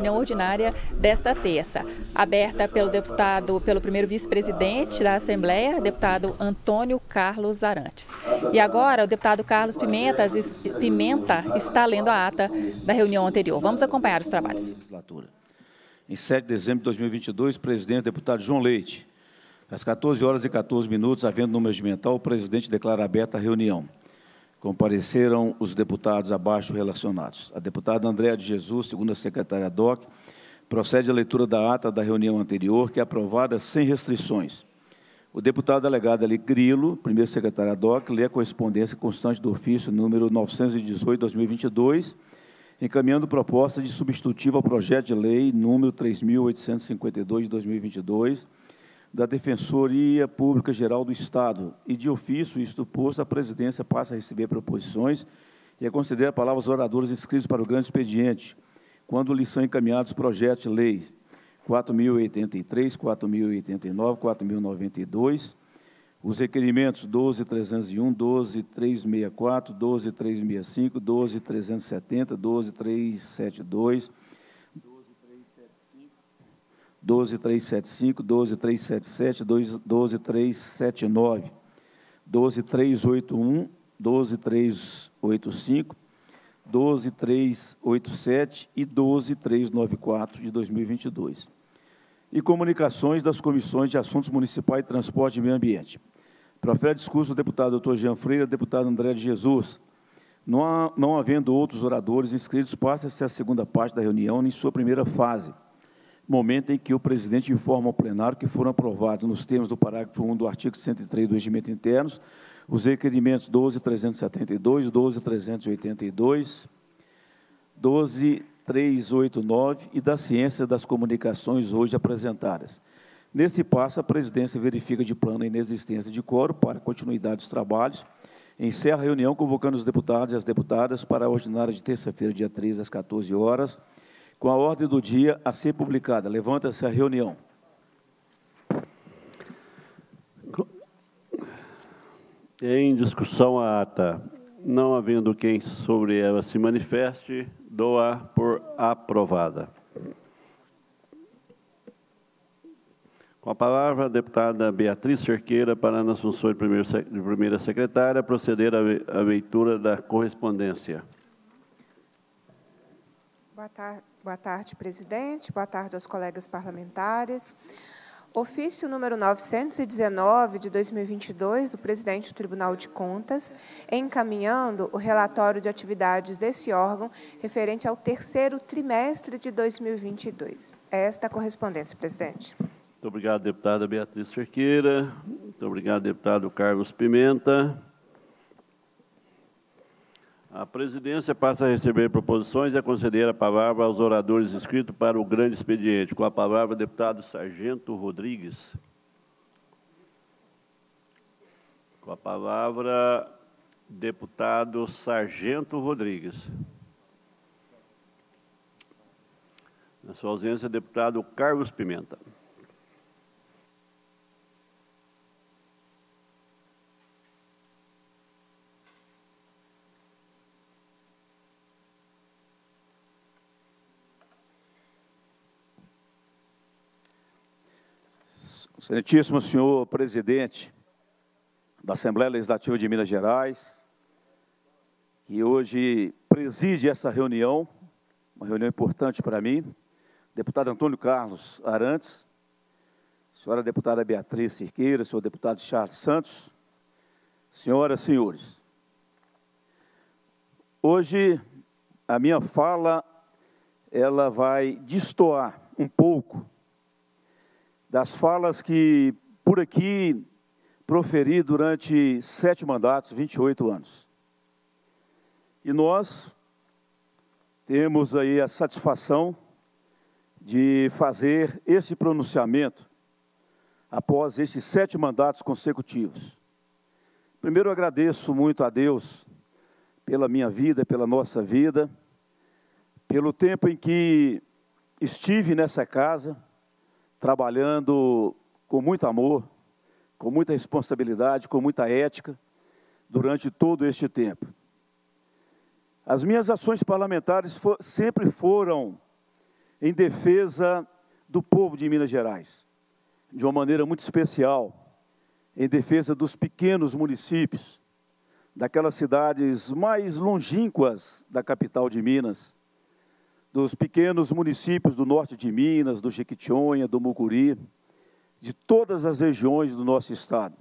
reunião ordinária desta terça, aberta pelo primeiro vice-presidente da Assembleia, deputado Antônio Carlos Arantes. E agora o deputado Carlos Pimenta está lendo a ata da reunião anterior. Vamos acompanhar os trabalhos. Em 7 de dezembro de 2022, presidente deputado João Leite. Às 14h14, havendo número regimental, o presidente declara aberta a reunião. Compareceram os deputados abaixo relacionados. A deputada Andréa de Jesus, segunda secretária DOC, procede à leitura da ata da reunião anterior, que é aprovada sem restrições. O deputado delegado Ali Grilo, primeiro secretário DOC, lê a correspondência constante do ofício número 918/2022, encaminhando proposta de substitutivo ao projeto de lei número 3.852 de 2022, da Defensoria Pública Geral do Estado, e de ofício, isto posto, a presidência passa a receber proposições e a considerar a palavra os oradores inscritos para o grande expediente, quando lhes são encaminhados projetos de lei 4.083, 4.089, 4.092, os requerimentos 12.301, 12.364, 12.365, 12.370, 12.372, 12.375, 12.377, 12.379, 12.381, 12.385, 12.387 e 12.394 de 2022. E comunicações das Comissões de Assuntos Municipais, Transporte e Meio Ambiente. Profere discurso o deputado Dr. Jean Freire, deputado André de Jesus. Não havendo outros oradores inscritos, passa-se a segunda parte da reunião em sua primeira fase, momento em que o presidente informa ao plenário que foram aprovados, nos termos do parágrafo 1 do artigo 103 do Regimento Internos, os requerimentos 12.372, 12.382, 12.389 e da Ciência das Comunicações hoje apresentadas. Nesse passo, a presidência verifica de plano a inexistência de quórum para a continuidade dos trabalhos, encerra a reunião convocando os deputados e as deputadas para a ordinária de terça-feira, dia 13, às 14 horas, com a ordem do dia a ser publicada. Levanta-se a reunião. Em discussão a ata, não havendo quem sobre ela se manifeste, dou-a por aprovada. Com a palavra, a deputada Beatriz Cerqueira, para nas funções de primeira secretária, proceder à leitura da correspondência. Boa tarde, presidente. Boa tarde aos colegas parlamentares. Ofício número 919 de 2022 do presidente do Tribunal de Contas, encaminhando o relatório de atividades desse órgão referente ao terceiro trimestre de 2022. Esta é a correspondência, presidente. Muito obrigado, deputada Beatriz Cerqueira. Muito obrigado, deputado Carlos Pimenta. A presidência passa a receber proposições e a conceder a palavra aos oradores inscritos para o grande expediente. Com a palavra, deputado Sargento Rodrigues. Com a palavra, deputado Sargento Rodrigues. Na sua ausência, deputado Carlos Pimenta. Excelentíssimo senhor presidente da Assembleia Legislativa de Minas Gerais, que hoje preside essa reunião, uma reunião importante para mim, deputado Antônio Carlos Arantes, senhora deputada Beatriz Cerqueira, senhor deputado Charles Santos, senhoras e senhores. Hoje, a minha fala, ela vai destoar um pouco das falas que, por aqui, proferi durante 7 mandatos, 28 anos. E nós temos aí a satisfação de fazer esse pronunciamento após esses 7 mandatos consecutivos. Primeiro, eu agradeço muito a Deus pela minha vida, pela nossa vida, pelo tempo em que estive nessa casa, trabalhando com muito amor, com muita responsabilidade, com muita ética, durante todo este tempo. As minhas ações parlamentares sempre foram em defesa do povo de Minas Gerais, de uma maneira muito especial, em defesa dos pequenos municípios, daquelas cidades mais longínquas da capital de Minas, dos pequenos municípios do norte de Minas, do Jequitinhonha, do Mucuri, de todas as regiões do nosso estado.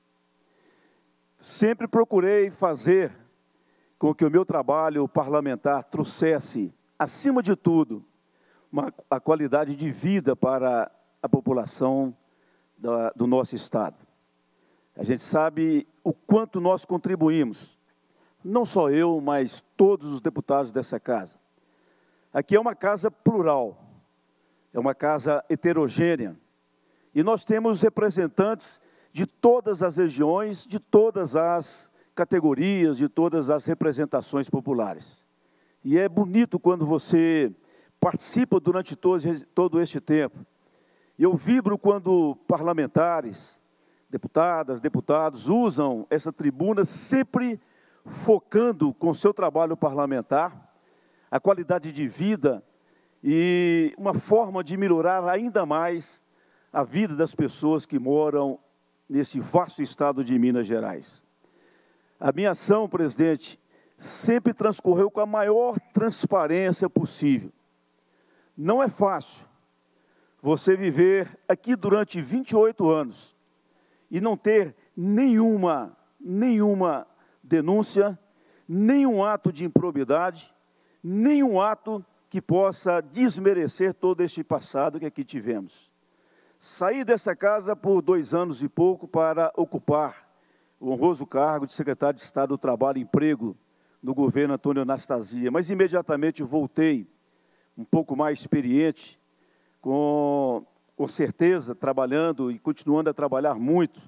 Sempre procurei fazer com que o meu trabalho parlamentar trouxesse, acima de tudo, a qualidade de vida para a população do nosso estado. A gente sabe o quanto nós contribuímos, não só eu, mas todos os deputados dessa casa. Aqui é uma casa plural, é uma casa heterogênea, e nós temos representantes de todas as regiões, de todas as categorias, de todas as representações populares. E é bonito quando você participa durante todo este tempo. Eu vibro quando parlamentares, deputadas, deputados usam essa tribuna sempre focando com o seu trabalho parlamentar a qualidade de vida e uma forma de melhorar ainda mais a vida das pessoas que moram nesse vasto estado de Minas Gerais. A minha ação, presidente, sempre transcorreu com a maior transparência possível. Não é fácil você viver aqui durante 28 anos e não ter nenhuma denúncia, nenhum ato de improbidade, nenhum ato que possa desmerecer todo este passado que aqui tivemos. Saí dessa casa por 2 anos e pouco para ocupar o honroso cargo de secretário de Estado do Trabalho e Emprego no governo Antônio Anastasia, mas imediatamente voltei um pouco mais experiente, com certeza trabalhando e continuando a trabalhar muito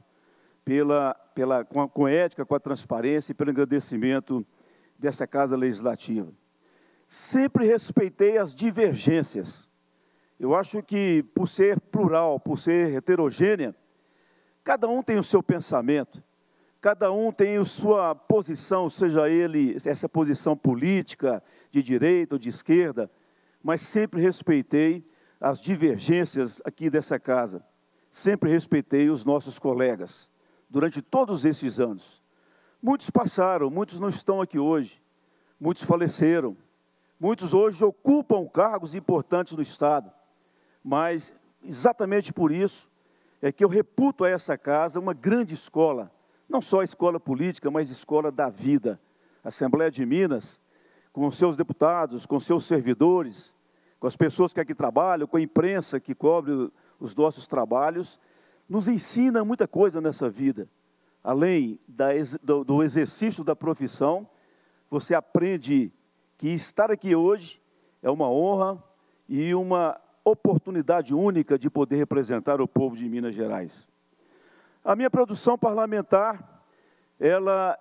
com ética, com a transparência e pelo engrandecimento dessa Casa Legislativa. Sempre respeitei as divergências. Eu acho que, por ser plural, por ser heterogênea, cada um tem o seu pensamento, cada um tem a sua posição, seja ele essa posição política, de direita ou de esquerda, mas sempre respeitei as divergências aqui dessa casa. Sempre respeitei os nossos colegas, durante todos esses anos. Muitos passaram, muitos não estão aqui hoje, muitos faleceram, muitos hoje ocupam cargos importantes no Estado, mas exatamente por isso é que eu reputo a essa casa uma grande escola, não só a escola política, mas a escola da vida. A Assembleia de Minas, com seus deputados, com seus servidores, com as pessoas que aqui trabalham, com a imprensa que cobre os nossos trabalhos, nos ensina muita coisa nessa vida. Além do exercício da profissão, você aprende que estar aqui hoje é uma honra e uma oportunidade única de poder representar o povo de Minas Gerais. A minha produção parlamentar, ela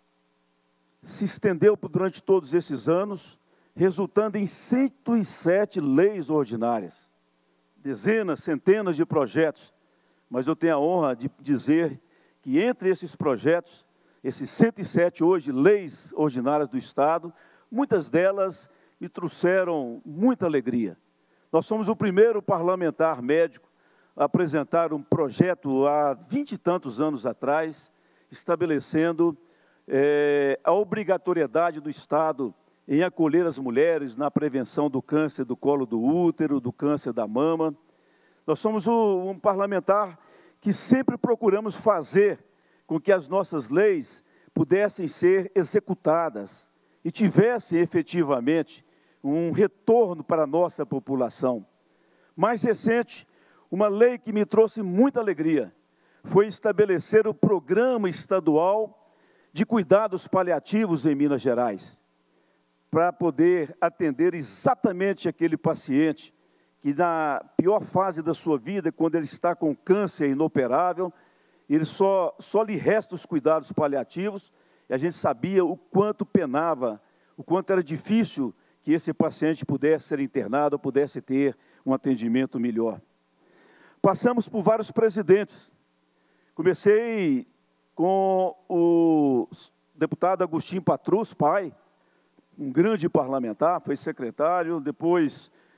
se estendeu durante todos esses anos, resultando em 107 leis ordinárias, dezenas, centenas de projetos, mas eu tenho a honra de dizer que entre esses projetos, esses 107 hoje leis ordinárias do Estado, muitas delas me trouxeram muita alegria. Nós somos o primeiro parlamentar médico a apresentar um projeto há 20 e tantos anos atrás, estabelecendo a obrigatoriedade do Estado em acolher as mulheres na prevenção do câncer do colo do útero, do câncer da mama. Nós somos um parlamentar que sempre procuramos fazer com que as nossas leis pudessem ser executadas e tivessem efetivamente um retorno para a nossa população. Mais recente, uma lei que me trouxe muita alegria foi estabelecer o Programa Estadual de Cuidados Paliativos em Minas Gerais, para poder atender exatamente aquele paciente que na pior fase da sua vida, quando ele está com câncer inoperável, ele só lhe resta os cuidados paliativos, e a gente sabia o quanto penava, o quanto era difícil que esse paciente pudesse ser internado, ou pudesse ter um atendimento melhor. Passamos por vários presidentes. Comecei com o deputado Agostinho Patrus, pai, um grande parlamentar, foi secretário, depois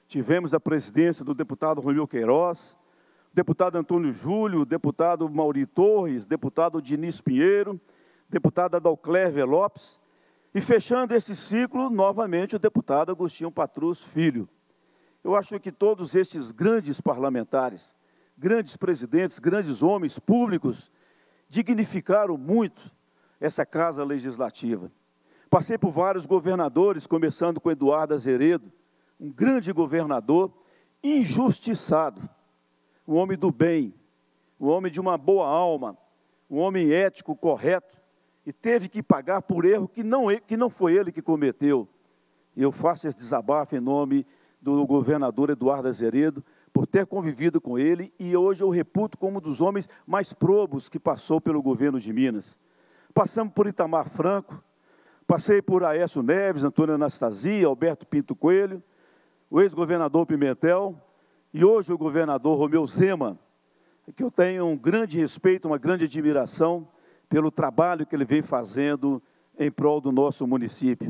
tivemos a presidência do deputado Romeu Queiroz, deputado Antônio Júlio, deputado Mauri Torres, deputado Diniz Pinheiro, deputada Adalclévia Lopes, e fechando esse ciclo, novamente, o deputado Agostinho Patrus Filho. Eu acho que todos estes grandes parlamentares, grandes presidentes, grandes homens públicos, dignificaram muito essa Casa Legislativa. Passei por vários governadores, começando com Eduardo Azeredo, um grande governador, injustiçado, um homem do bem, um homem de uma boa alma, um homem ético, correto, e teve que pagar por erro que não foi ele que cometeu. E eu faço esse desabafo em nome do governador Eduardo Azeredo, por ter convivido com ele, e hoje eu reputo como um dos homens mais probos que passou pelo governo de Minas. Passamos por Itamar Franco, passei por Aécio Neves, Antônio Anastasia, Alberto Pinto Coelho, o ex-governador Pimentel, e hoje o governador Romeu Zema, que eu tenho um grande respeito, uma grande admiração pelo trabalho que ele vem fazendo em prol do nosso município.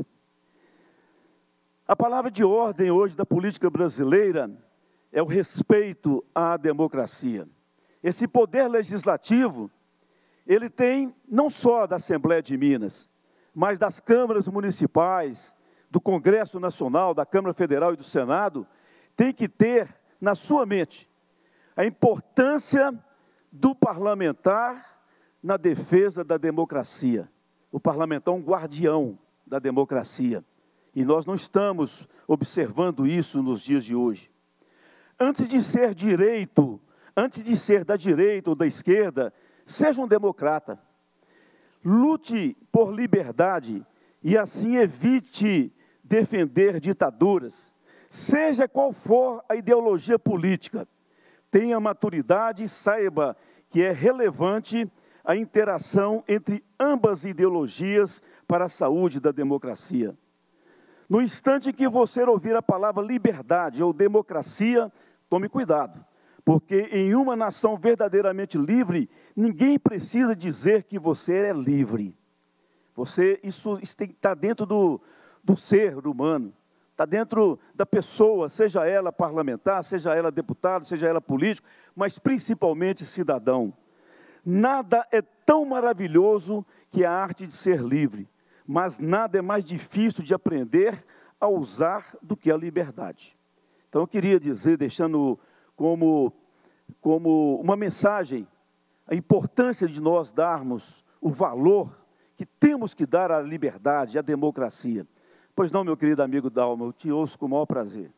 A palavra de ordem hoje da política brasileira é o respeito à democracia. Esse poder legislativo, ele tem não só da Assembleia de Minas, mas das câmaras municipais, do Congresso Nacional, da Câmara Federal e do Senado, tem que ter na sua mente a importância do parlamentar na defesa da democracia. O parlamentar é um guardião da democracia. E nós não estamos observando isso nos dias de hoje. Antes de ser direito, antes de ser da direita ou da esquerda, seja um democrata. Lute por liberdade e assim evite defender ditaduras. Seja qual for a ideologia política, tenha maturidade e saiba que é relevante a interação entre ambas ideologias para a saúde da democracia. No instante que você ouvir a palavra liberdade ou democracia, tome cuidado, porque em uma nação verdadeiramente livre, ninguém precisa dizer que você é livre. Isso está dentro do ser humano, está dentro da pessoa, seja ela parlamentar, seja ela deputado, seja ela político, mas principalmente cidadão. Nada é tão maravilhoso que a arte de ser livre, mas nada é mais difícil de aprender a usar do que a liberdade. Então, eu queria dizer, deixando como uma mensagem, a importância de nós darmos o valor que temos que dar à liberdade, à democracia. Pois não, meu querido amigo Dalma, eu te ouço com o maior prazer.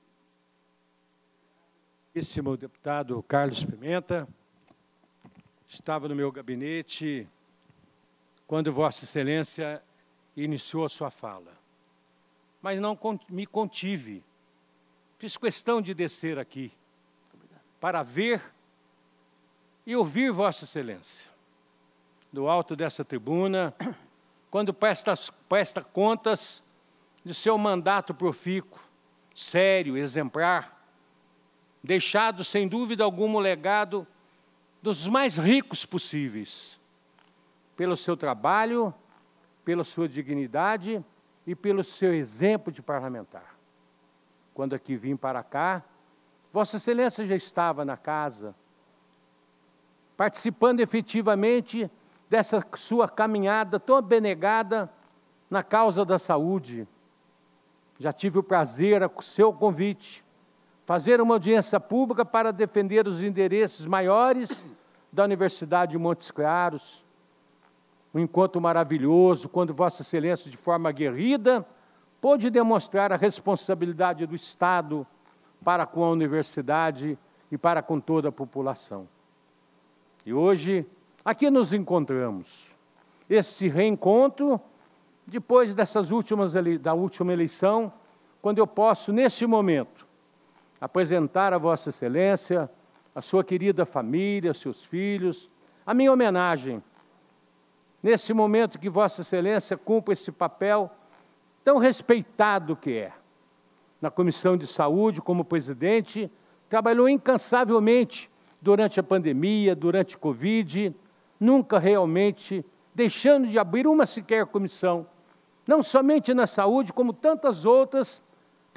Caríssimo deputado Carlos Pimenta, estava no meu gabinete quando Vossa Excelência iniciou a sua fala, mas não me contive. Fiz questão de descer aqui para ver e ouvir Vossa Excelência, do alto dessa tribuna, quando presta contas de seu mandato profícuo, sério, exemplar, deixado, sem dúvida alguma, o legado dos mais ricos possíveis, pelo seu trabalho, pela sua dignidade e pelo seu exemplo de parlamentar. Quando aqui vim para cá, Vossa Excelência já estava na casa, participando efetivamente dessa sua caminhada tão abnegada na causa da saúde. Já tive o prazer, a seu convite, fazer uma audiência pública para defender os interesses maiores da Universidade de Montes Claros. Um encontro maravilhoso, quando Vossa Excelência, de forma aguerrida, pôde demonstrar a responsabilidade do Estado para com a universidade e para com toda a população. E hoje, aqui nos encontramos. Esse reencontro, depois da última eleição, quando eu posso, neste momento, apresentar a Vossa Excelência, a sua querida família, seus filhos, a minha homenagem, nesse momento que Vossa Excelência cumpre esse papel tão respeitado que é. Na Comissão de Saúde, como presidente, trabalhou incansavelmente durante a pandemia, durante a Covid, nunca realmente deixando de abrir uma sequer comissão, não somente na saúde, como tantas outras,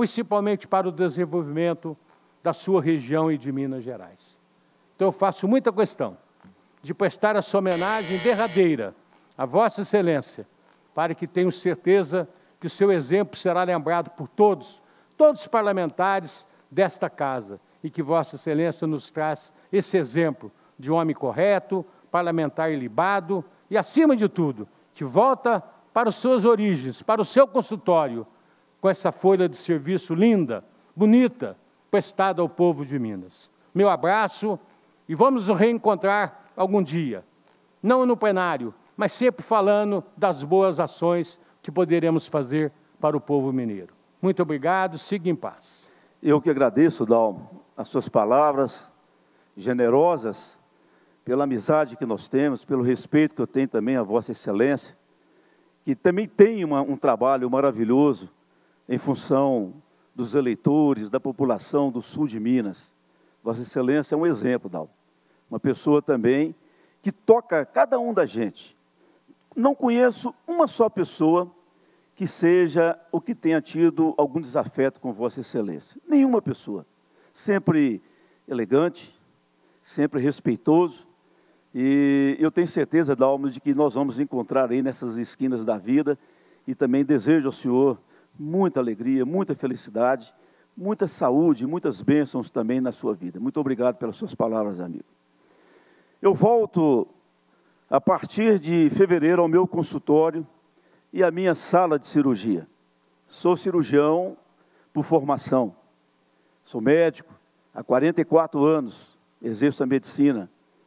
principalmente para o desenvolvimento da sua região e de Minas Gerais. Então, eu faço muita questão de prestar essa homenagem derradeira a Vossa Excelência, para que tenho certeza que o seu exemplo será lembrado por todos os parlamentares desta casa, e que Vossa Excelência nos traz esse exemplo de um homem correto, parlamentar ilibado e, acima de tudo, que volta para as suas origens, para o seu consultório, com essa folha de serviço linda, bonita, prestada ao povo de Minas. Meu abraço e vamos nos reencontrar algum dia, não no plenário, mas sempre falando das boas ações que poderemos fazer para o povo mineiro. Muito obrigado, siga em paz. Eu que agradeço, Dalmo, as suas palavras generosas, pela amizade que nós temos, pelo respeito que eu tenho também a Vossa Excelência, que também tem um trabalho maravilhoso em função dos eleitores, da população do sul de Minas. Vossa Excelência é um exemplo, Dalmo. Uma pessoa também que toca cada um da gente. Não conheço uma só pessoa que seja ou que tenha tido algum desafeto com Vossa Excelência. Nenhuma pessoa. Sempre elegante, sempre respeitoso. E eu tenho certeza, Dalmo, de que nós vamos encontrar aí nessas esquinas da vida. E também desejo ao senhor muita alegria, muita felicidade, muita saúde, muitas bênçãos também na sua vida. Muito obrigado pelas suas palavras, amigo. Eu volto a partir de fevereiro ao meu consultório e à minha sala de cirurgia. Sou cirurgião por formação. Sou médico há 44 anos, exerço a medicina.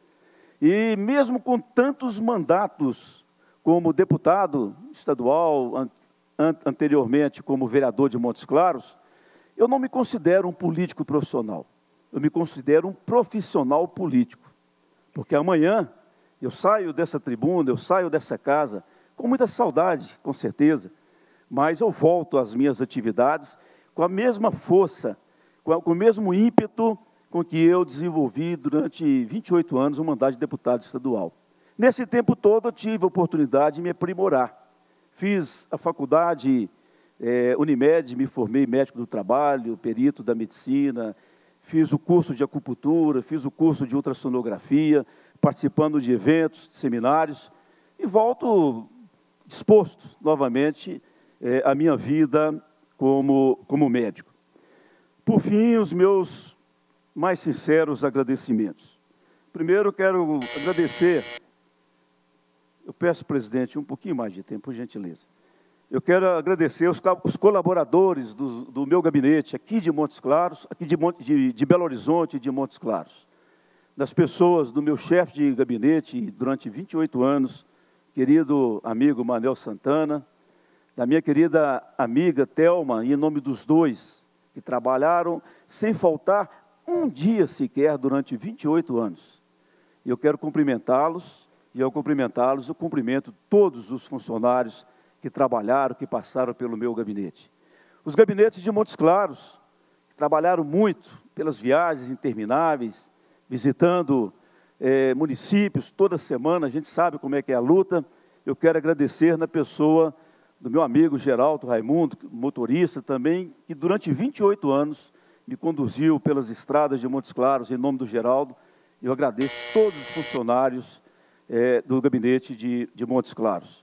E mesmo com tantos mandatos como deputado estadual, anteriormente como vereador de Montes Claros, eu não me considero um político profissional. Eu me considero um profissional político. Porque amanhã eu saio dessa tribuna, eu saio dessa casa, com muita saudade, com certeza, mas eu volto às minhas atividades com a mesma força, com o mesmo ímpeto com que eu desenvolvi durante 28 anos o mandato de deputado estadual. Nesse tempo todo eu tive a oportunidade de me aprimorar. Fiz a faculdade Unimed, me formei médico do trabalho, perito da medicina, fiz o curso de acupuntura, fiz o curso de ultrassonografia, participando de eventos, de seminários, e volto disposto novamente à minha vida como médico. Por fim, os meus mais sinceros agradecimentos. Primeiro, quero agradecer, eu peço, presidente, um pouquinho mais de tempo, por gentileza. Eu quero agradecer os colaboradores do meu gabinete aqui de Montes Claros, aqui de Belo Horizonte e de Montes Claros. Das pessoas do meu chefe de gabinete durante 28 anos, querido amigo Manel Santana, da minha querida amiga Thelma, e em nome dos dois, que trabalharam sem faltar um dia sequer durante 28 anos. Eu quero cumprimentá-los, e ao cumprimentá-los, eu cumprimento todos os funcionários que trabalharam, que passaram pelo meu gabinete. Os gabinetes de Montes Claros, que trabalharam muito pelas viagens intermináveis, visitando municípios toda semana, a gente sabe como é que é a luta. Eu quero agradecer na pessoa do meu amigo Geraldo Raimundo, motorista também, que durante 28 anos me conduziu pelas estradas de Montes Claros, em nome do Geraldo. Eu agradeço todos os funcionários do gabinete de Montes Claros.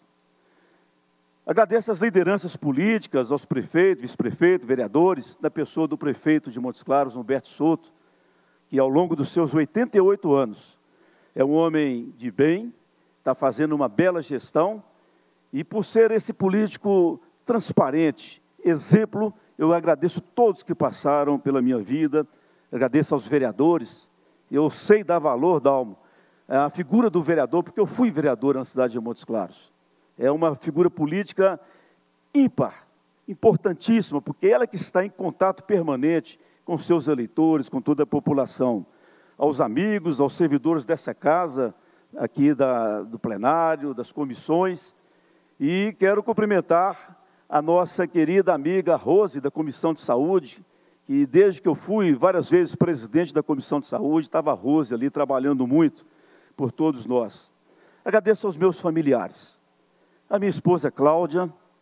Agradeço às lideranças políticas, aos prefeitos, vice-prefeitos, vereadores, na pessoa do prefeito de Montes Claros, Humberto Souto, que ao longo dos seus 88 anos é um homem de bem, está fazendo uma bela gestão, e por ser esse político transparente, exemplo, eu agradeço todos que passaram pela minha vida, agradeço aos vereadores. Eu sei dar valor, Dalmo, à figura do vereador, porque eu fui vereador na cidade de Montes Claros. É uma figura política ímpar, importantíssima, porque ela que está em contato permanente com seus eleitores, com toda a população. Aos amigos, aos servidores dessa casa, aqui do plenário, das comissões, e quero cumprimentar a nossa querida amiga Rose, da Comissão de Saúde, que desde que eu fui várias vezes presidente da Comissão de Saúde, estava a Rose ali trabalhando muito por todos nós. Agradeço aos meus familiares, a minha esposa Cláudia,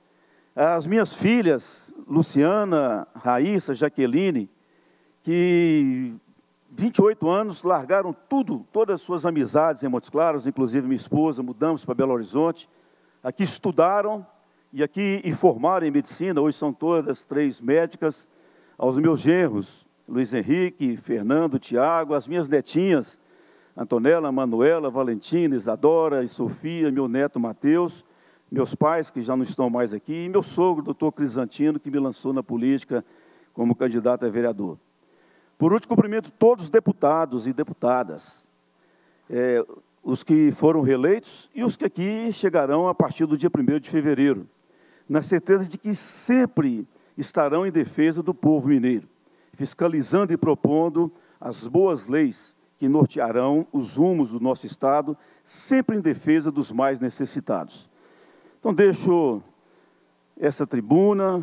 As minhas filhas, Luciana, Raíssa, Jaqueline, que 28 anos largaram tudo, todas as suas amizades em Montes Claros, inclusive minha esposa, mudamos para Belo Horizonte, aqui estudaram e formaram em medicina, hoje são todas 3 médicas. Aos meus genros, Luiz Henrique, Fernando, Tiago, as minhas netinhas, Antonella, Manuela, Valentina, Isadora e Sofia, meu neto Mateus, meus pais, que já não estão mais aqui, e meu sogro, doutor Crisantino, que me lançou na política como candidato a vereador. Por último, cumprimento todos os deputados e deputadas, os que foram reeleitos e os que aqui chegarão a partir do dia 1º de fevereiro, na certeza de que sempre estarão em defesa do povo mineiro, fiscalizando e propondo as boas leis que nortearão os rumos do nosso Estado, sempre em defesa dos mais necessitados. Então, deixo essa tribuna,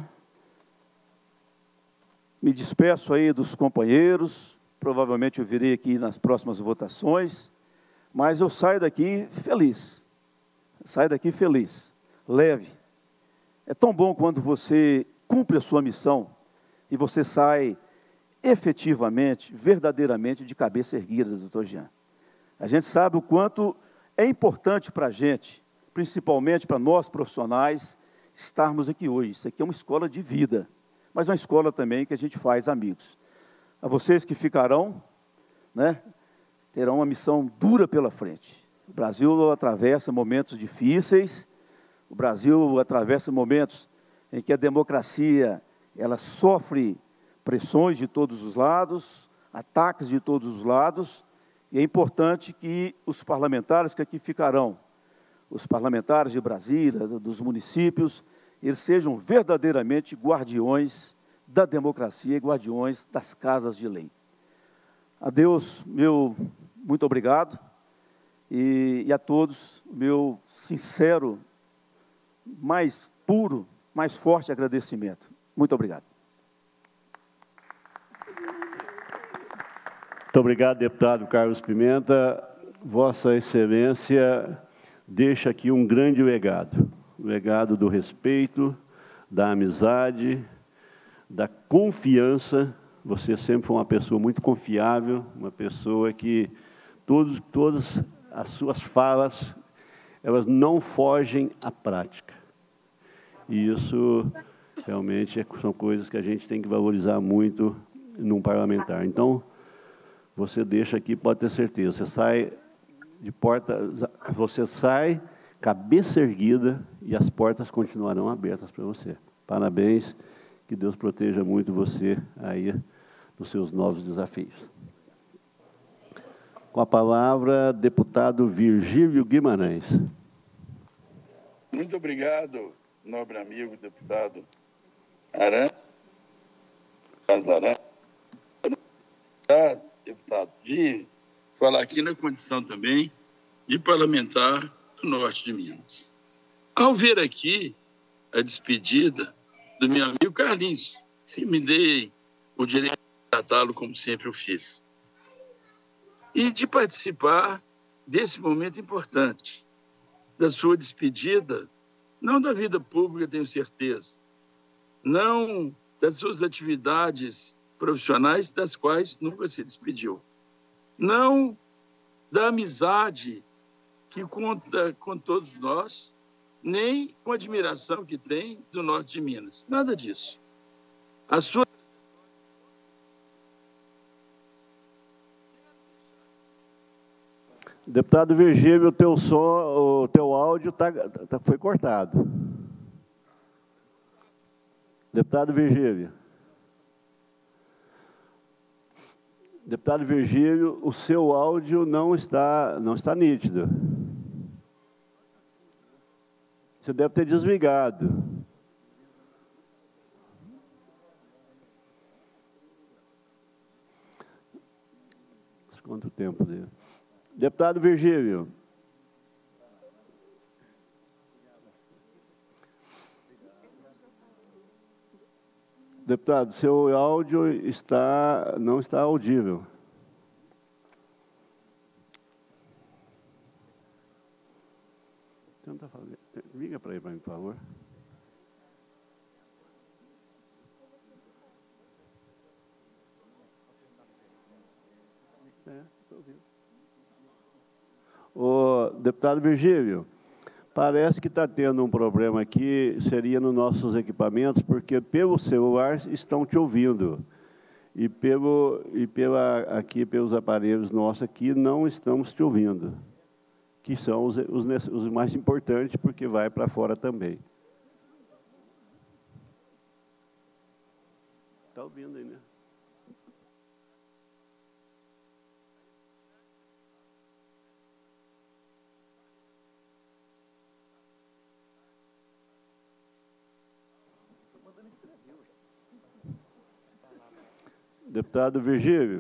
me despeço aí dos companheiros, provavelmente eu virei aqui nas próximas votações, mas eu saio daqui feliz, leve. É tão bom quando você cumpre a sua missão e você sai efetivamente, verdadeiramente de cabeça erguida, doutor Jean. A gente sabe o quanto é importante para a gente, principalmente para nós profissionais, estarmos aqui hoje. Isso aqui é uma escola de vida, mas é uma escola também que a gente faz amigos. A vocês que ficarão, terão uma missão dura pela frente. O Brasil atravessa momentos difíceis, o Brasil atravessa momentos em que a democracia ela sofre pressões de todos os lados, ataques de todos os lados, e é importante que os parlamentares que aqui ficarão, os parlamentares de Brasília, dos municípios, eles sejam verdadeiramente guardiões da democracia e guardiões das casas de lei. A Deus, meu muito obrigado, e a todos, meu sincero, mais puro, mais forte agradecimento. Muito obrigado. Muito obrigado, deputado Carlos Pimenta. Vossa Excelência deixa aqui um grande legado, o legado do respeito, da amizade, da confiança. Você sempre foi uma pessoa muito confiável, uma pessoa que todas as suas falas, elas não fogem à prática. E isso realmente são coisas que a gente tem que valorizar muito num parlamentar. Então, você deixa aqui, pode ter certeza, você sai cabeça erguida e as portas continuarão abertas para você. Parabéns, que Deus proteja muito você aí nos seus novos desafios. Com a palavra, deputado Virgílio Guimarães. Muito obrigado, nobre amigo deputado Arantes, deputado, de falar aqui na condição também de parlamentar do norte de Minas. Ao ver aqui a despedida do meu amigo Carlinhos, se me dei o direito de tratá-lo como sempre o fiz, e de participar desse momento importante, da sua despedida, não da vida pública, tenho certeza, não das suas atividades profissionais, das quais nunca se despediu, não da amizade que conta com todos nós, nem com a admiração que tem do norte de Minas, nada disso. A sua Deputado Virgílio, o teu áudio foi cortado. Deputado Virgílio. Deputado Virgílio, o seu áudio não está nítido. Você deve ter desligado. Quanto tempo dele? Deputado Virgílio. Deputado, seu áudio não está audível. Tenta fazer. Liga para ele, por favor. O deputado Virgílio, parece que está tendo um problema aqui, seria nos nossos equipamentos, porque pelo celular estão te ouvindo. E aqui pelos aparelhos nossos aqui não estamos te ouvindo, que são os mais importantes, porque vai para fora também. Está ouvindo aí, né? Deputado Virgílio.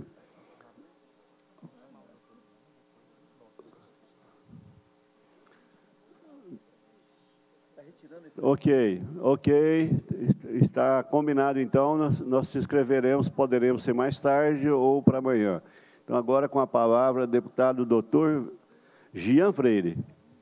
Ok. Está combinado, então, nós te escreveremos, poderemos ser mais tarde ou para amanhã. Então, agora com a palavra, deputado doutor Jean Freire.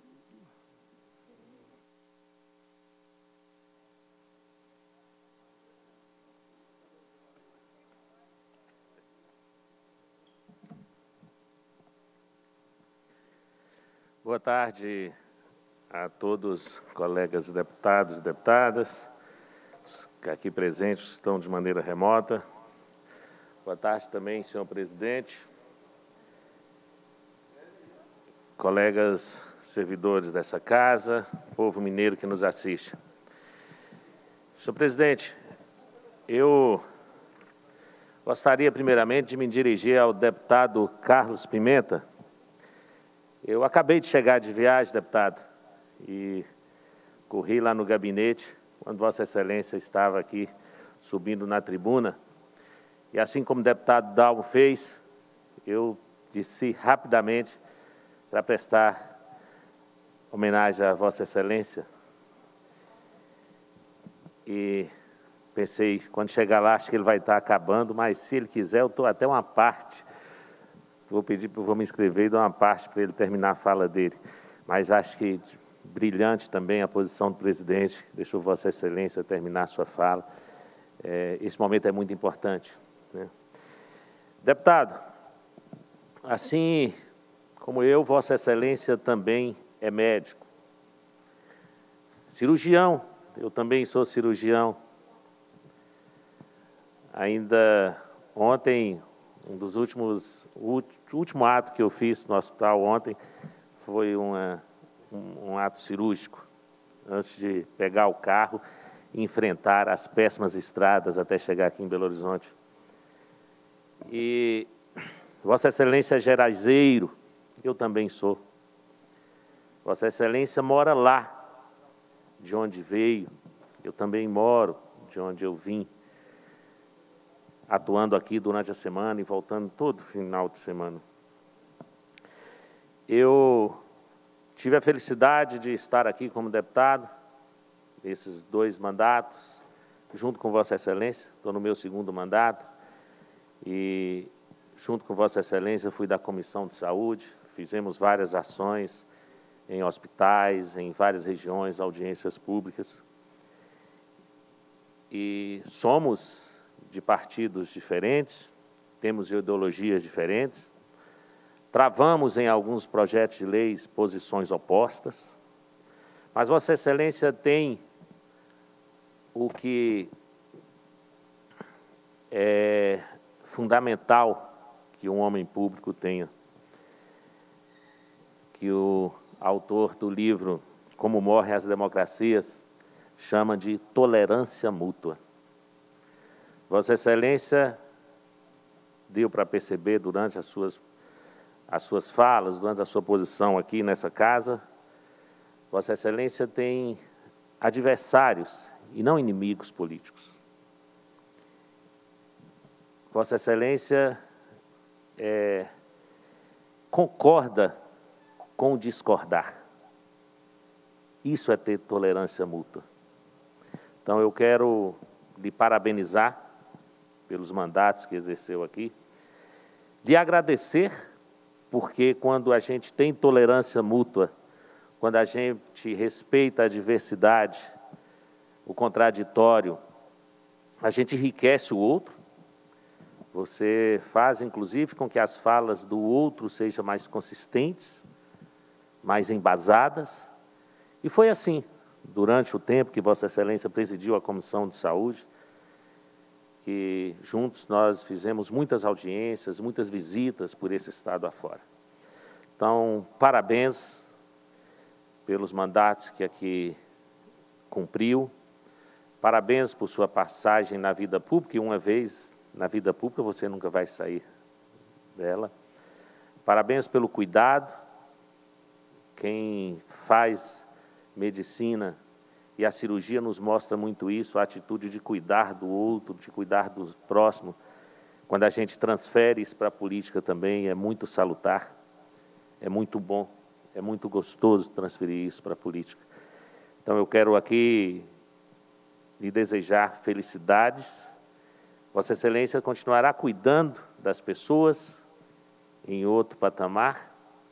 Boa tarde a todos, colegas deputados e deputadas, os que aqui presentes estão de maneira remota. Boa tarde também, senhor presidente, colegas servidores dessa casa, povo mineiro que nos assiste. Senhor presidente, eu gostaria primeiramente de me dirigir ao deputado Carlos Pimenta. Eu acabei de chegar de viagem, deputado, e corri lá no gabinete, quando Vossa Excelência estava aqui subindo na tribuna. E assim como o deputado Dalmo fez, eu desci rapidamente para prestar homenagem a Vossa Excelência. E pensei, quando chegar lá, acho que ele vai estar acabando, mas se ele quiser, eu estou até uma parte. Vou me inscrever e dar uma parte para ele terminar a fala dele. Mas acho que brilhante também a posição do presidente, deixou Vossa Excelência terminar a sua fala. Esse momento é muito importante, né? Deputado, assim como eu, Vossa Excelência também é médico. Cirurgião, eu também sou cirurgião. Ainda ontem, o último ato que eu fiz no hospital ontem foi um ato cirúrgico, antes de pegar o carro e enfrentar as péssimas estradas até chegar aqui em Belo Horizonte. E Vossa Excelência é gerazeiro, eu também sou. Vossa Excelência mora lá, de onde veio, eu também moro, de onde eu vim, atuando aqui durante a semana e voltando todo final de semana. Eu tive a felicidade de estar aqui como deputado, esses 2 mandatos, junto com Vossa Excelência, estou no meu 2º mandato, e junto com Vossa Excelência fui da Comissão de Saúde, fizemos várias ações em hospitais, em várias regiões, audiências públicas, e somos de partidos diferentes, temos ideologias diferentes, travamos em alguns projetos de leis posições opostas, mas Vossa Excelência tem o que é fundamental que um homem público tenha, que o autor do livro Como Morrem as Democracias chama de tolerância mútua. Vossa Excelência deu para perceber durante as suas falas, durante a sua posição aqui nessa casa, Vossa Excelência tem adversários e não inimigos políticos. Vossa Excelência concorda com discordar. Isso é ter tolerância mútua. Então, eu quero lhe parabenizar pelos mandatos que exerceu aqui, lhe agradecer, porque quando a gente tem tolerância mútua, quando a gente respeita a diversidade, o contraditório, a gente enriquece o outro. Você faz, inclusive, com que as falas do outro sejam mais consistentes, mais embasadas. E foi assim, durante o tempo que Vossa Excelência presidiu a Comissão de Saúde, que juntos nós fizemos muitas audiências, muitas visitas por esse estado afora. Então, parabéns pelos mandatos que aqui cumpriu, parabéns por sua passagem na vida pública, e uma vez na vida pública você nunca vai sair dela. Parabéns pelo cuidado. Quem faz medicina e a cirurgia nos mostra muito isso, a atitude de cuidar do outro, de cuidar do próximo. Quando a gente transfere isso para a política também, é muito salutar, é muito bom, é muito gostoso transferir isso para a política. Então, eu quero aqui lhe desejar felicidades. Vossa Excelência continuará cuidando das pessoas em outro patamar.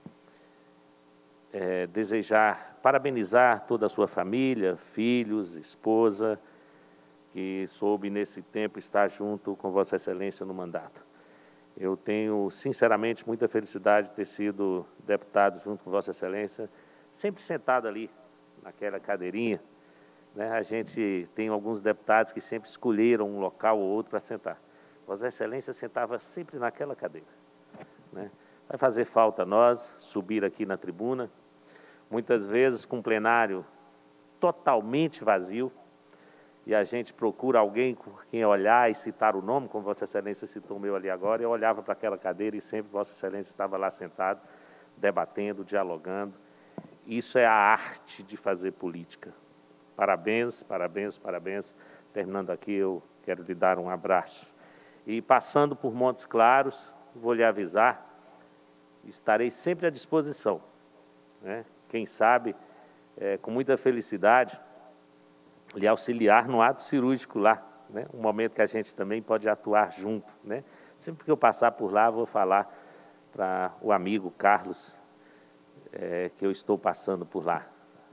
Parabenizar toda a sua família, filhos, esposa, que soube nesse tempo estar junto com Vossa Excelência no mandato. Eu tenho, sinceramente, muita felicidade de ter sido deputado junto com Vossa Excelência, sempre sentado ali, naquela cadeirinha, né? A gente tem alguns deputados que sempre escolheram um local ou outro para sentar. Vossa Excelência sentava sempre naquela cadeira, né? Vai fazer falta a nós subir aqui na tribuna, muitas vezes com um plenário totalmente vazio, e a gente procura alguém com quem olhar e citar o nome, como Vossa Excelência citou o meu ali agora. Eu olhava para aquela cadeira e sempre Vossa Excelência estava lá sentado, debatendo, dialogando. Isso é a arte de fazer política. Parabéns, parabéns, parabéns. Terminando aqui, eu quero lhe dar um abraço. E passando por Montes Claros, vou lhe avisar, estarei sempre à disposição, né? Quem sabe, com muita felicidade, lhe auxiliar no ato cirúrgico lá, né? Um momento que a gente também pode atuar junto, né? Sempre que eu passar por lá, vou falar para o amigo Carlos que eu estou passando por lá.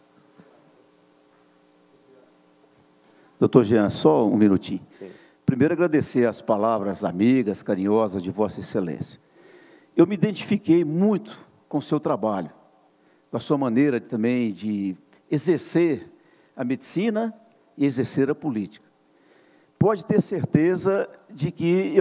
Doutor Jean, só um minutinho. Sim. Primeiro, agradecer as palavras amigas, carinhosas de Vossa Excelência. Eu me identifiquei muito com o seu trabalho, com a sua maneira também de exercer a medicina e exercer a política. Pode ter certeza de que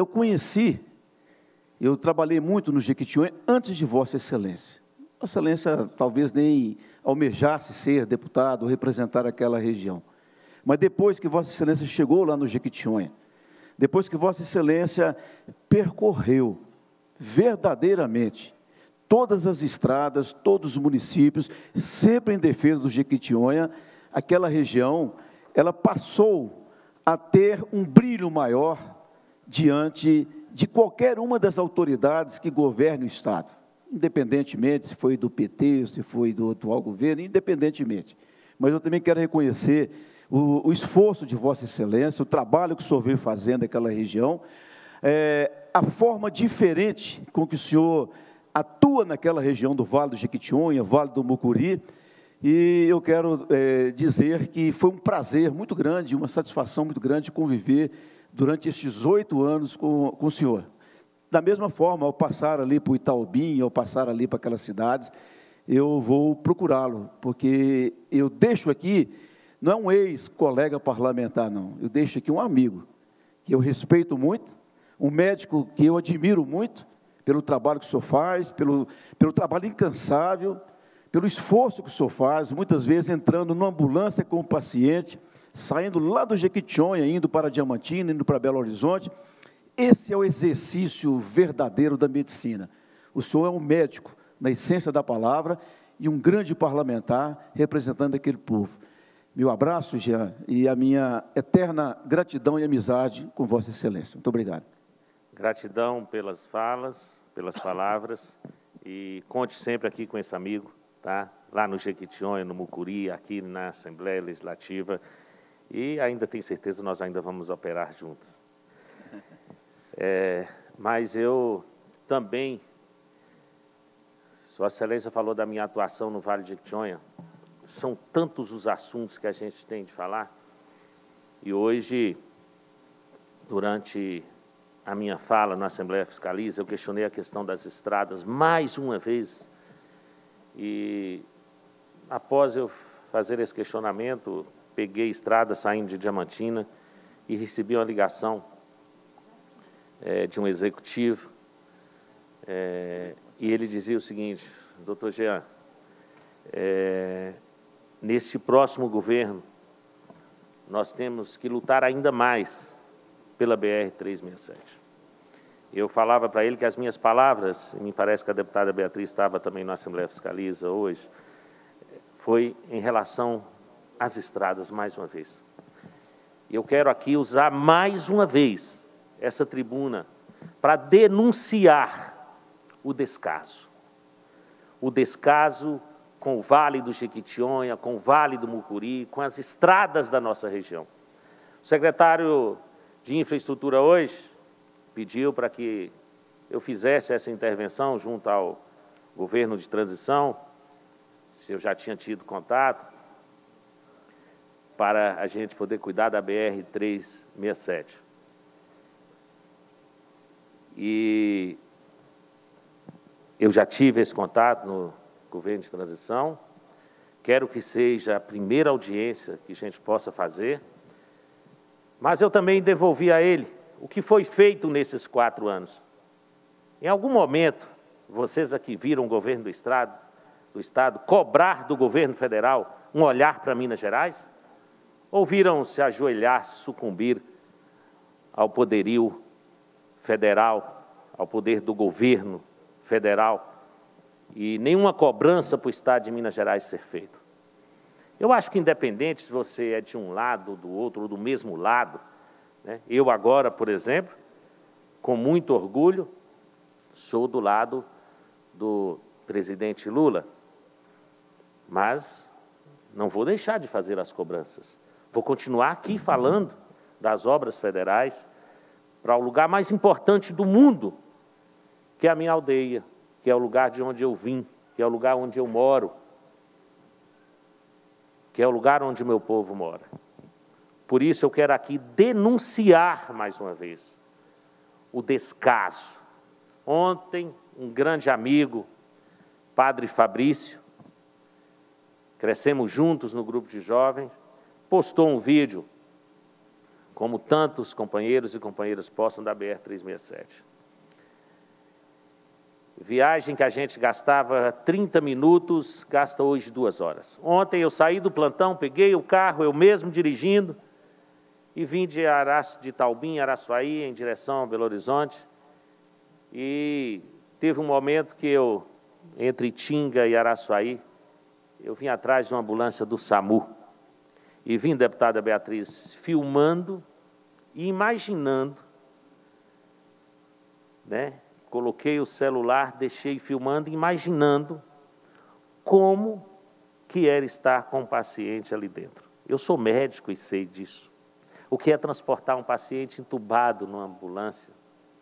eu trabalhei muito no Jequitinhonha antes de Vossa Excelência. Vossa Excelência talvez nem almejasse ser deputado ou representar aquela região. Mas depois que Vossa Excelência chegou lá no Jequitinhonha, depois que Vossa Excelência percorreu verdadeiramente todas as estradas, todos os municípios, sempre em defesa do Jequitinhonha, aquela região, ela passou a ter um brilho maior diante de qualquer uma das autoridades que governe o Estado, independentemente se foi do PT, se foi do atual governo, independentemente. Mas eu também quero reconhecer o esforço de Vossa Excelência, o trabalho que o senhor veio fazendo naquela região, a forma diferente com que o senhor atua naquela região do Vale do Jequitinhonha, Vale do Mucuri, e eu quero dizer que foi um prazer muito grande, uma satisfação muito grande conviver durante estes 8 anos com o senhor. Da mesma forma, ao passar ali para o Itaobim, ao passar ali para aquelas cidades, eu vou procurá-lo, porque eu deixo aqui, não é um ex-colega parlamentar, não, eu deixo aqui um amigo, que eu respeito muito, um médico que eu admiro muito, pelo trabalho que o senhor faz, pelo trabalho incansável, pelo esforço que o senhor faz, muitas vezes entrando numa ambulância com o paciente, saindo lá do Jequitinhonha, indo para Diamantina, indo para Belo Horizonte. Esse é o exercício verdadeiro da medicina. O senhor é um médico, na essência da palavra, e um grande parlamentar, representando aquele povo. Meu abraço, Jean, e a minha eterna gratidão e amizade com Vossa Excelência. Muito obrigado. Gratidão pelas falas, pelas palavras, e conte sempre aqui com esse amigo, tá? Lá no Jequitinhonha, no Mucuri, aqui na Assembleia Legislativa, e ainda tenho certeza nós ainda vamos operar juntos. Mas eu também, Vossa Excelência falou da minha atuação no Vale do Jequitinhonha, são tantos os assuntos que a gente tem de falar, e hoje, durante a minha fala na Assembleia Fiscaliza, eu questionei a questão das estradas mais uma vez. E, após eu fazer esse questionamento, peguei estrada saindo de Diamantina e recebi uma ligação de um executivo, e ele dizia o seguinte: doutor Jean, neste próximo governo, nós temos que lutar ainda mais pela BR-367. Eu falava para ele que as minhas palavras, e me parece que a deputada Beatriz estava também na Assembleia Fiscaliza hoje, foi em relação às estradas, mais uma vez. Eu quero aqui usar mais uma vez essa tribuna para denunciar o descaso. O descaso com o Vale do Jequitinhonha, com o Vale do Mucuri, com as estradas da nossa região. O secretário de Infraestrutura hoje pediu para que eu fizesse essa intervenção junto ao governo de transição, se eu já tinha tido contato, para a gente poder cuidar da BR-367. E eu já tive esse contato no governo de transição, quero que seja a primeira audiência que a gente possa fazer, mas eu também devolvi a ele o que foi feito nesses 4 anos. Em algum momento, vocês aqui viram o governo do Estado cobrar do governo federal um olhar para Minas Gerais? Ou viram se ajoelhar, se sucumbir ao poderio federal, ao poder do governo federal, e nenhuma cobrança para o Estado de Minas Gerais ser feita? Eu acho que, independente se você é de um lado, do outro, ou do mesmo lado, né? Eu agora, por exemplo, com muito orgulho, sou do lado do presidente Lula, mas não vou deixar de fazer as cobranças. Vou continuar aqui falando das obras federais para o lugar mais importante do mundo, que é a minha aldeia, que é o lugar de onde eu vim, que é o lugar onde eu moro, que é o lugar onde o meu povo mora. Por isso eu quero aqui denunciar mais uma vez o descaso. Ontem, um grande amigo, Padre Fabrício, crescemos juntos no grupo de jovens, postou um vídeo, como tantos companheiros e companheiras postam, da BR-367. Viagem que a gente gastava 30 minutos, gasta hoje 2 horas. Ontem eu saí do plantão, peguei o carro, eu mesmo dirigindo, e vim de Itaubim, Araçuaí, em direção a Belo Horizonte. E teve um momento que eu, entre Tinga e Araçuaí, eu vim atrás de uma ambulância do SAMU. E vim, deputada Beatriz, filmando e imaginando, né? Coloquei o celular, deixei filmando, imaginando como que era estar com o paciente ali dentro. Eu sou médico e sei disso. O que é transportar um paciente entubado numa ambulância?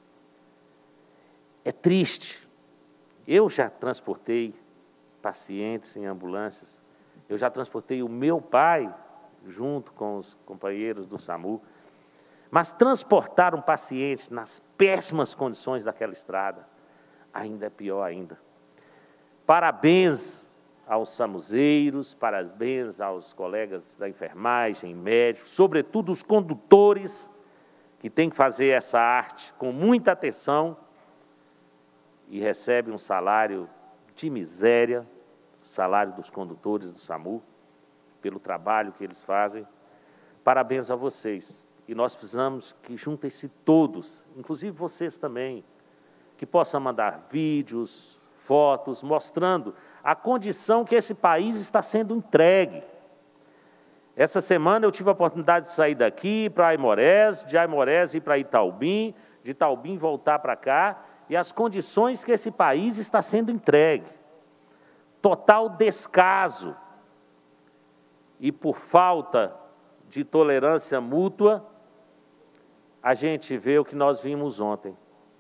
É triste. Eu já transportei pacientes em ambulâncias. Eu já transportei o meu pai, junto com os companheiros do SAMU. Mas transportar um paciente nas péssimas condições daquela estrada, ainda é pior ainda. Parabéns aos samuzeiros, parabéns aos colegas da enfermagem, médicos, sobretudo os condutores, que têm que fazer essa arte com muita atenção e recebem um salário de miséria, o salário dos condutores do SAMU, pelo trabalho que eles fazem. Parabéns a vocês. E nós precisamos que juntem-se todos, inclusive vocês também, que possam mandar vídeos, fotos, mostrando a condição que esse país está sendo entregue. Essa semana eu tive a oportunidade de sair daqui para Aimorés, de Aimorés ir para Itaubim, de Itaubim voltar para cá, e as condições que esse país está sendo entregue. Total descaso. E por falta de tolerância mútua, a gente vê o que nós vimos ontem.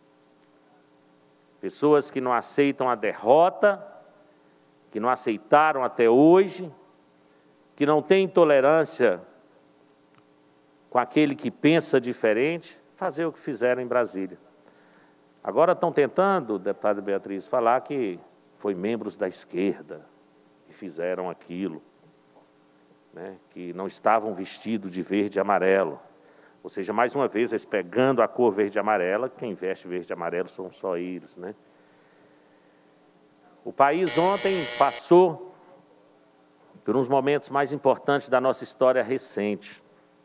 Pessoas que não aceitam a derrota, que não aceitaram até hoje, que não têm tolerância com aquele que pensa diferente, fazer o que fizeram em Brasília. Agora estão tentando, deputada Beatriz, falar que foi membros da esquerda que fizeram aquilo, né, que não estavam vestidos de verde e amarelo. Ou seja, mais uma vez, eles pegando a cor verde e amarela, quem veste verde e amarelo são só eles, né? O país ontem passou por uns momentos mais importantes da nossa história recente.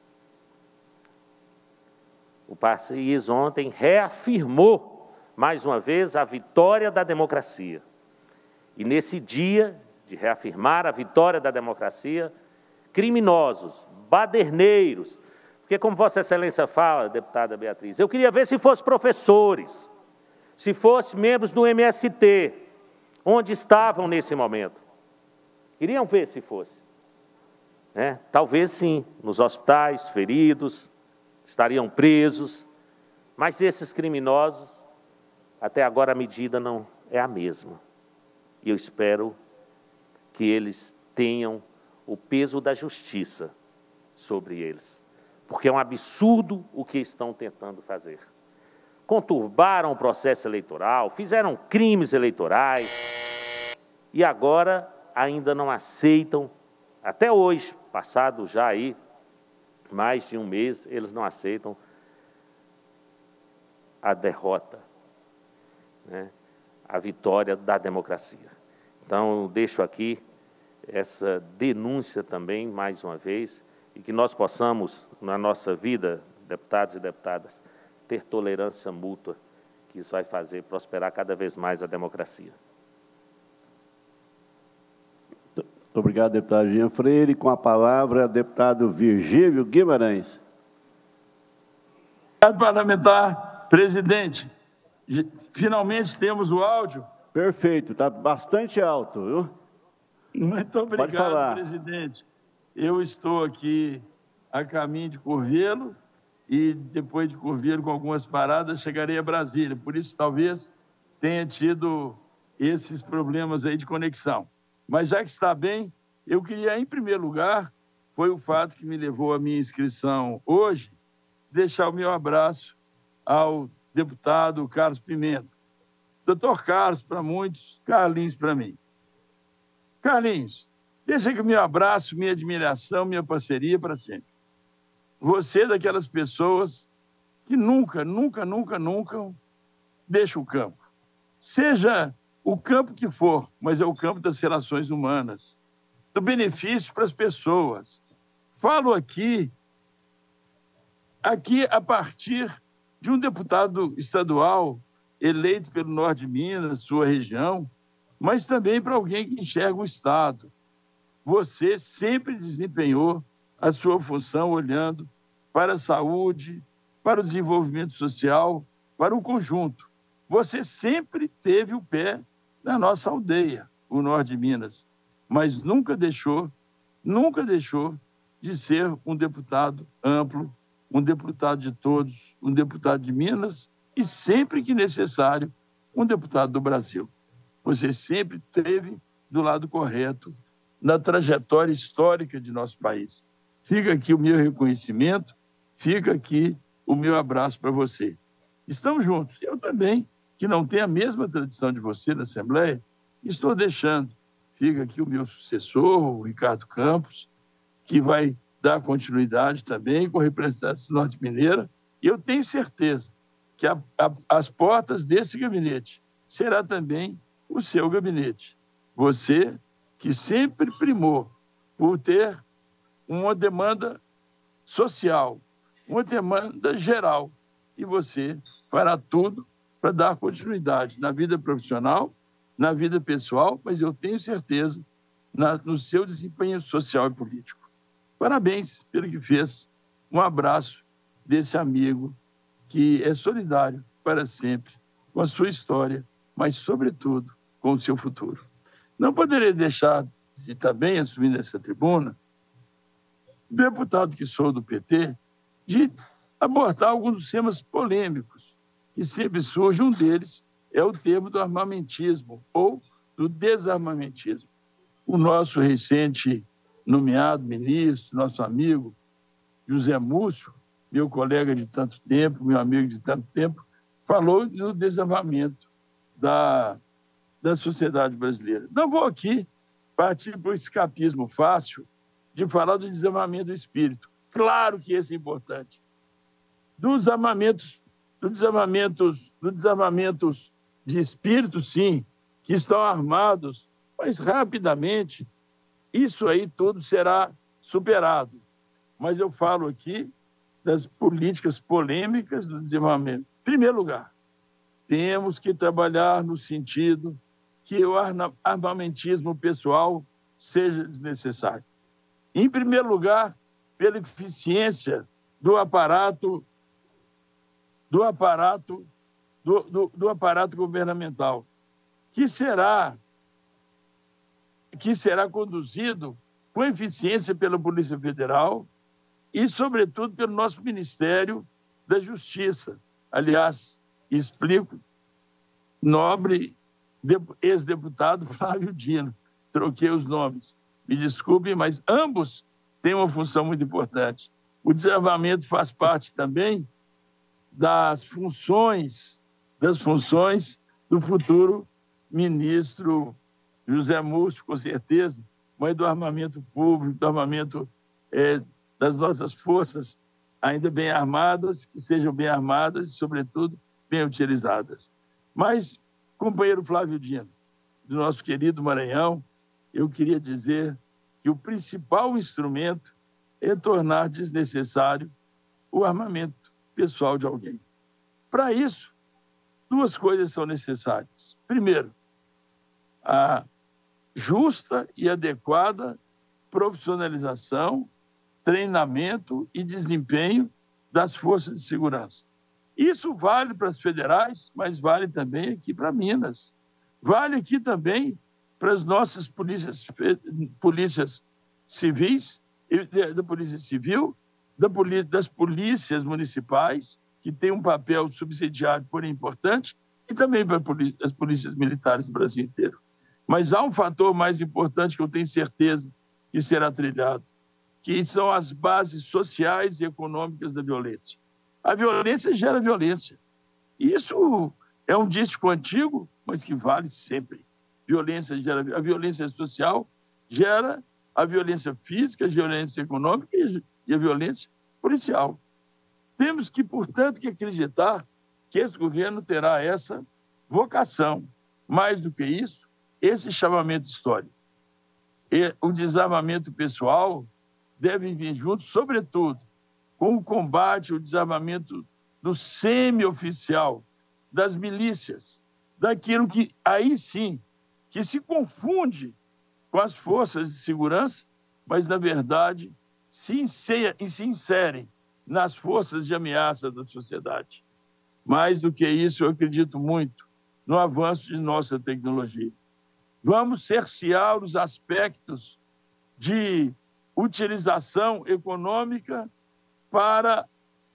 O país ontem reafirmou, mais uma vez, a vitória da democracia. E nesse dia de reafirmar a vitória da democracia, criminosos, baderneiros, porque como Vossa Excelência fala, deputada Beatriz, eu queria ver se fossem professores, se fossem membros do MST, onde estavam nesse momento. Queriam ver se fosse. Né? Talvez sim, nos hospitais, feridos, estariam presos, mas esses criminosos, até agora a medida não é a mesma. E eu espero que eles tenham o peso da justiça sobre eles, porque é um absurdo o que estão tentando fazer. Conturbaram o processo eleitoral, fizeram crimes eleitorais e agora ainda não aceitam, até hoje, passado já aí mais de um mês, eles não aceitam a derrota, né, a vitória da democracia. Então, eu deixo aqui essa denúncia também, mais uma vez, e que nós possamos, na nossa vida, deputados e deputadas, ter tolerância mútua, que isso vai fazer prosperar cada vez mais a democracia. Muito obrigado, deputado Jean Freire. Com a palavra, deputado Virgílio Guimarães. Obrigado, parlamentar. Presidente, finalmente temos o áudio. Perfeito, está bastante alto, viu? Muito obrigado, presidente. Eu estou aqui a caminho de Curvelo e depois de Curvelo, com algumas paradas, chegarei a Brasília. Por isso, talvez tenha tido esses problemas aí de conexão. Mas já que está bem, eu queria, em primeiro lugar, foi o fato que me levou à minha inscrição hoje, deixar o meu abraço ao deputado Carlos Pimenta. Doutor Carlos, para muitos, Carlinhos para mim. Carlinhos, deixa aqui o meu abraço, minha admiração, minha parceria para sempre. Você é daquelas pessoas que nunca deixa o campo. Seja o campo que for, mas é o campo das relações humanas, do benefício para as pessoas. Falo aqui a partir de um deputado estadual eleito pelo Norte de Minas, sua região, mas também para alguém que enxerga o Estado. Você sempre desempenhou a sua função olhando para a saúde, para o desenvolvimento social, para o conjunto. Você sempre teve o pé na nossa aldeia, o Norte de Minas, mas nunca deixou de ser um deputado amplo, um deputado de todos, um deputado de Minas e, sempre que necessário, um deputado do Brasil. Você sempre esteve do lado correto na trajetória histórica de nosso país. Fica aqui o meu reconhecimento, fica aqui o meu abraço para você. Estamos juntos. Eu também, que não tenho a mesma tradição de você na Assembleia, estou deixando. Fica aqui o meu sucessor, o Ricardo Campos, que vai dar continuidade também com a representante norte-mineira, e eu tenho certeza que as portas desse gabinete será também o seu gabinete. Você que sempre primou por ter uma demanda social, uma demanda geral, e você fará tudo para dar continuidade na vida profissional, na vida pessoal, mas eu tenho certeza no seu desempenho social e político. Parabéns pelo que fez. Um abraço desse amigo que é solidário para sempre com a sua história, mas, sobretudo, com o seu futuro. Não poderia deixar de também, assumindo essa tribuna, deputado que sou do PT, de abordar alguns dos temas polêmicos que sempre surgem. Um deles é o termo do armamentismo ou do desarmamentismo. O nosso recente nomeado ministro, nosso amigo José Múcio, meu colega de tanto tempo, meu amigo de tanto tempo, falou do desarmamento da sociedade brasileira. Não vou aqui partir para o escapismo fácil de falar do desarmamento do espírito. Claro que esse é importante. Dos desarmamentos de espírito, sim, que estão armados, mas rapidamente isso aí tudo será superado. Mas eu falo aqui das políticas polêmicas do desarmamento. Em primeiro lugar, temos que trabalhar no sentido que o armamentismo pessoal seja desnecessário. Em primeiro lugar, pela eficiência do aparato governamental, que será conduzido com eficiência pela Polícia Federal e, sobretudo, pelo nosso Ministério da Justiça. Aliás, explico, nobre ex-deputado Flávio Dino, troquei os nomes, me desculpem, mas ambos têm uma função muito importante. O desarmamento faz parte também das funções do futuro ministro José Múcio, com certeza, mas do armamento público, do armamento das nossas forças ainda bem armadas, que sejam bem armadas e, sobretudo, bem utilizadas. Mas, companheiro Flávio Dino, do nosso querido Maranhão, eu queria dizer que o principal instrumento é tornar desnecessário o armamento pessoal de alguém. Para isso, duas coisas são necessárias. Primeiro, a justa e adequada profissionalização, treinamento e desempenho das forças de segurança. Isso vale para as federais, mas vale também aqui para Minas. Vale aqui também para as nossas polícias civis, da Polícia Civil, das polícias municipais, que têm um papel subsidiário, porém importante, e também para as polícias militares do Brasil inteiro. Mas há um fator mais importante que eu tenho certeza que será trilhado, que são as bases sociais e econômicas da violência. A violência gera violência. Isso é um dístico antigo, mas que vale sempre. A violência social gera a violência física, a violência econômica e a violência policial. Temos que, portanto, acreditar que esse governo terá essa vocação. Mais do que isso, esse chamamento histórico. E o desarmamento pessoal deve vir junto, sobretudo, com o combate, o desarmamento do semi-oficial, das milícias, daquilo que, aí sim, que se confunde com as forças de segurança, mas, na verdade, se inserem nas forças de ameaça da sociedade. Mais do que isso, eu acredito muito no avanço de nossa tecnologia. Vamos cercear os aspectos de utilização econômica para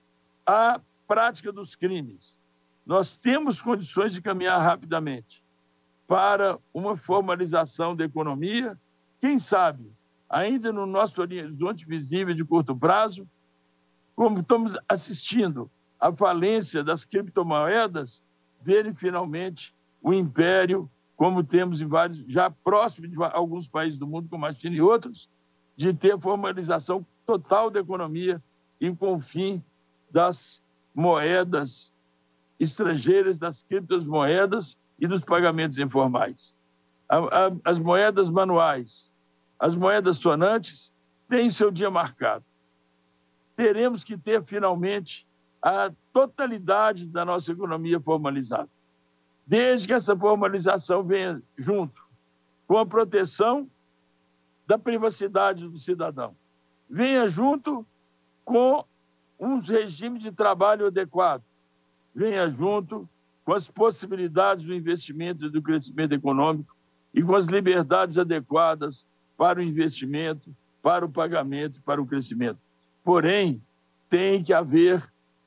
a prática dos crimes. Nós temos condições de caminhar rapidamente para uma formalização da economia, quem sabe, ainda no nosso horizonte visível de curto prazo, como estamos assistindo à falência das criptomoedas, verem finalmente o império, como temos em vários, já próximo de alguns países do mundo, como a China e outros, de ter a formalização total da economia e com o fim das moedas estrangeiras, das criptomoedas e dos pagamentos informais. As moedas manuais, as moedas sonantes têm seu dia marcado. Teremos que ter, finalmente, a totalidade da nossa economia formalizada. Desde que essa formalização venha junto com a proteção da privacidade do cidadão, venha junto com um regime de trabalho adequado, venha junto com as possibilidades do investimento e do crescimento econômico e com as liberdades adequadas para o investimento, para o pagamento, para o crescimento. Porém, tem que haver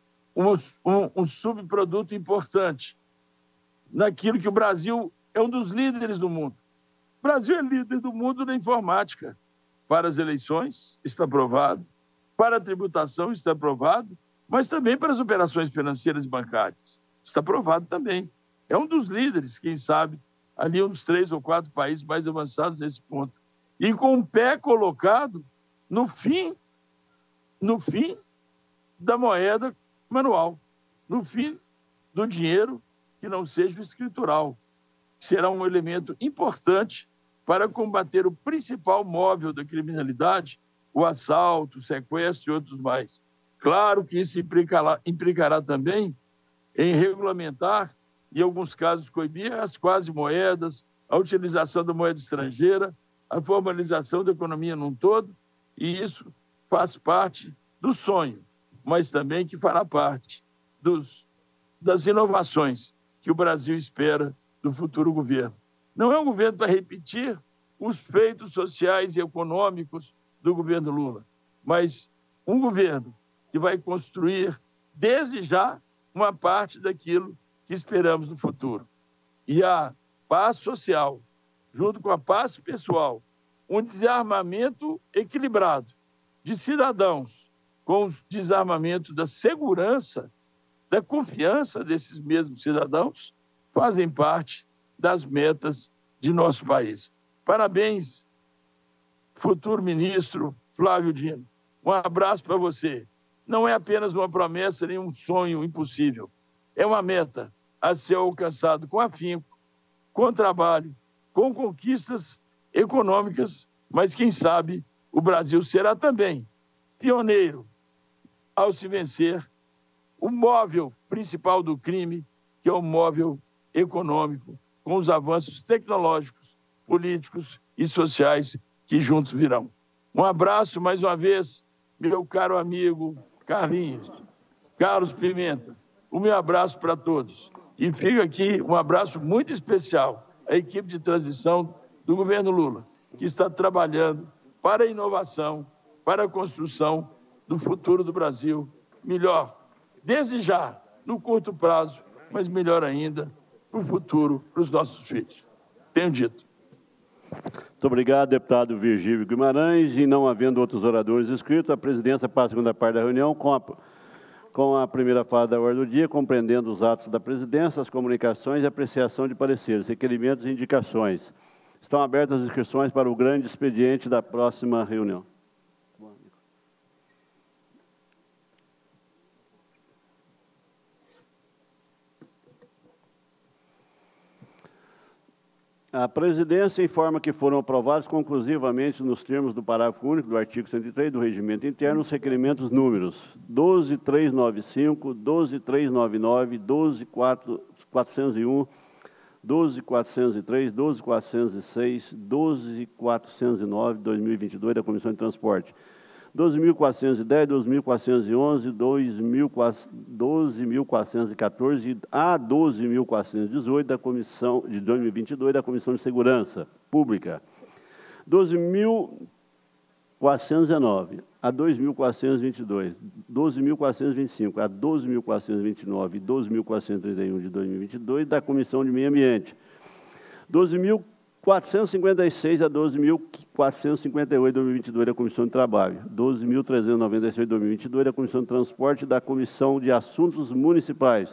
um subproduto importante naquilo que o Brasil é um dos líderes do mundo. O Brasil é líder do mundo na informática. Para as eleições, está aprovado. Para a tributação, está aprovado. mas também para as operações financeiras e bancárias. Está provado também. É um dos líderes, quem sabe, ali um dos 3 ou 4 países mais avançados nesse ponto. E com o pé colocado no fim da moeda manual, no fim do dinheiro que não seja o escritural. Será um elemento importante para combater o principal móvel da criminalidade, o assalto, o sequestro e outros mais. Claro que isso implicará também em regulamentar, em alguns casos coibir, as quasi-moedas, a utilização da moeda estrangeira, a formalização da economia num todo, e isso faz parte do sonho, mas também que fará parte das inovações que o Brasil espera do futuro governo. Não é um governo para repetir os feitos sociais e econômicos do governo Lula, mas um governo que vai construir, desde já, uma parte daquilo que esperamos no futuro. E a paz social, junto com a paz pessoal, um desarmamento equilibrado de cidadãos, com o desarmamento da segurança, da confiança desses mesmos cidadãos, fazem parte das metas de nosso país. Parabéns, futuro ministro Flávio Dino. Um abraço para você. Não é apenas uma promessa nem um sonho impossível. É uma meta a ser alcançado com afinco, com trabalho, com conquistas econômicas, mas quem sabe o Brasil será também pioneiro ao se vencer o móvel principal do crime, que é o móvel econômico, com os avanços tecnológicos, políticos e sociais que juntos virão. Um abraço mais uma vez, meu caro amigo Carlinhos, Carlos Pimenta, o meu abraço para todos. E fica aqui um abraço muito especial à equipe de transição do governo Lula, que está trabalhando para a inovação, para a construção do futuro do Brasil melhor, desde já, no curto prazo, mas melhor ainda para o futuro, para os nossos filhos. Tenho dito. Muito obrigado, deputado Virgílio Guimarães. E não havendo outros oradores inscritos, a presidência passa a segunda parte da reunião com a primeira fase da ordem do dia, compreendendo os atos da presidência, as comunicações e apreciação de pareceres, requerimentos e indicações. Estão abertas as inscrições para o grande expediente da próxima reunião. A presidência informa que foram aprovados conclusivamente, nos termos do parágrafo único do artigo 103 do Regimento Interno, os requerimentos números 12.395, 12.399, 12.401, 12.403, 12.406, 12.409, 2022, da Comissão de Transporte, 12.410, 12.411, 12.414 a 12.418 da Comissão de 2022 da Comissão de Segurança Pública, 12.419 a 2.422, 12.425 a 12.429 e 12.431 de 2022 da Comissão de Meio Ambiente, 12.456 a 12.458 de 2022 da Comissão de Trabalho, 12.396 de 2022 da Comissão de Transporte e da Comissão de Assuntos Municipais,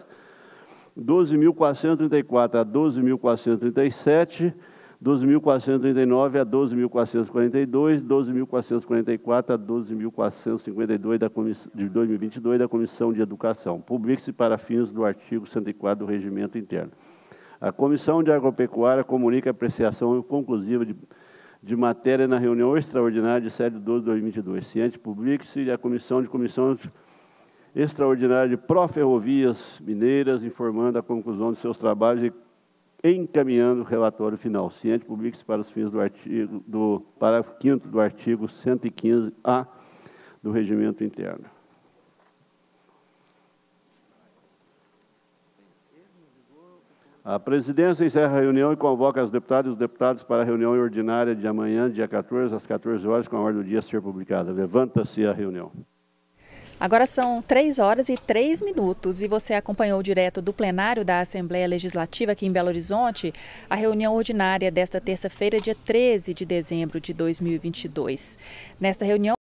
12.434 a 12.437, 12.439 a 12.442, 12.444 a 12.452 de 2022 da Comissão de Educação. Publique-se para fins do artigo 104 do Regimento Interno. A Comissão de Agropecuária comunica a apreciação conclusiva de matéria na reunião extraordinária de 7 de 12 de 2022. Ciente, publique-se a Comissão Extraordinária de Proferrovias Mineiras, informando a conclusão de seus trabalhos e encaminhando o relatório final. Ciente, publique-se para os fins do parágrafo 5º do artigo 115-A do Regimento Interno. A presidência encerra a reunião e convoca as deputadas e os deputados para a reunião ordinária de amanhã, dia 14, às 14 horas, com a ordem do dia a ser publicada. Levanta-se a reunião. Agora são 3h03 e você acompanhou direto do plenário da Assembleia Legislativa aqui em Belo Horizonte a reunião ordinária desta terça-feira, dia 13 de dezembro de 2022. Nesta reunião,